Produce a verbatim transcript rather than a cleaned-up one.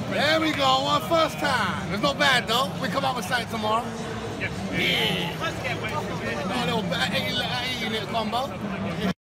There we go, one first time. It's not bad though. We come out with something tomorrow. Yeah. Yeah. Let's get away from it. A little, eighty little combo.